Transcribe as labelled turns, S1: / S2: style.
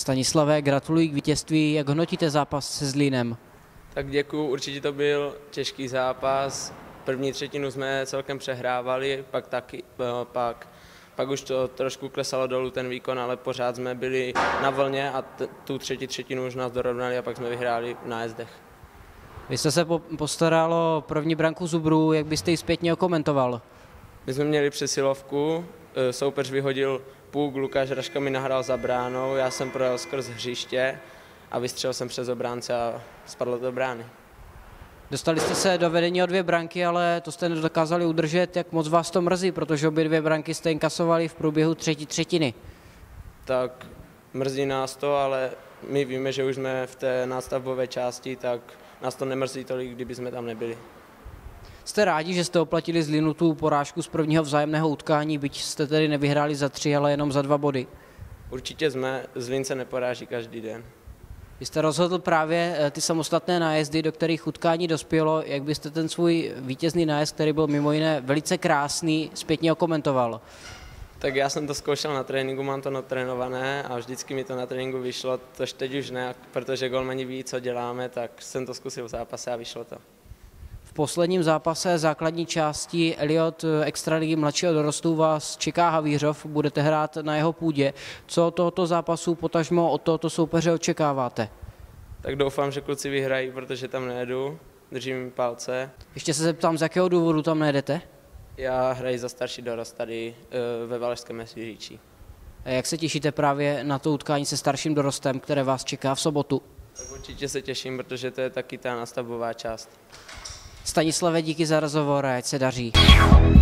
S1: Stanislave, gratuluji k vítězství. Jak hodnotíte zápas se Zlínem?
S2: Tak děkuju, určitě to byl těžký zápas. První třetinu jsme celkem přehrávali, pak už to trošku klesalo dolů ten výkon, ale pořád jsme byli na vlně a tu třetí třetinu už nás dorovnali a pak jsme vyhráli na nájezdech.
S1: Vy jste se postaral o první branku Zubrů, jak byste ji zpětně okomentoval?
S2: My jsme měli přesilovku, soupeř vyhodil puk, Lukáš Raška mi nahrál za bránou, já jsem projel skrz hřiště a vystřelil jsem přes obránce a spadlo to do brány.
S1: Dostali jste se do vedení o 2 branky, ale to jste nedokázali udržet. Jak moc vás to mrzí, protože obě 2 branky jste inkasovali v průběhu třetí třetiny?
S2: Tak mrzí nás to, ale my víme, že už jsme v té nástavbové části, tak nás to nemrzí tolik, kdyby jsme tam nebyli.
S1: Jste rádi, že jste oplatili Zlínu tu porážku z prvního vzájemného utkání, byť jste tedy nevyhráli za 3, ale jenom za 2 body?
S2: Určitě Zlín se neporáží každý den.
S1: Vy jste rozhodl právě ty samostatné nájezdy, do kterých utkání dospělo. Jak byste ten svůj vítězný nájezd, který byl mimo jiné velice krásný, zpětně okomentoval?
S2: Tak já jsem to zkoušel na tréninku, mám to natrénované a vždycky mi to na tréninku vyšlo, tož teď už ne, protože golmani ví, co děláme, tak jsem to zkusil v zápase a vyšlo to.
S1: V posledním zápase základní části Eliot extraligy mladšího dorostu vás čeká Havířov, budete hrát na jeho půdě. Co od tohoto zápasu, potažmo od tohoto soupeře očekáváte?
S2: Tak doufám, že kluci vyhrají, protože tam nejedu, držím jim palce.
S1: Ještě se zeptám, z jakého důvodu tam nejedete?
S2: Já hraji za starší dorost tady ve Valašském Meziříčí.
S1: A jak se těšíte právě na to utkání se starším dorostem, které vás čeká v sobotu?
S2: Tak určitě se těším, protože to je taky ta nastavbová část.
S1: Stanislave, díky za rozhovor a ať se daří.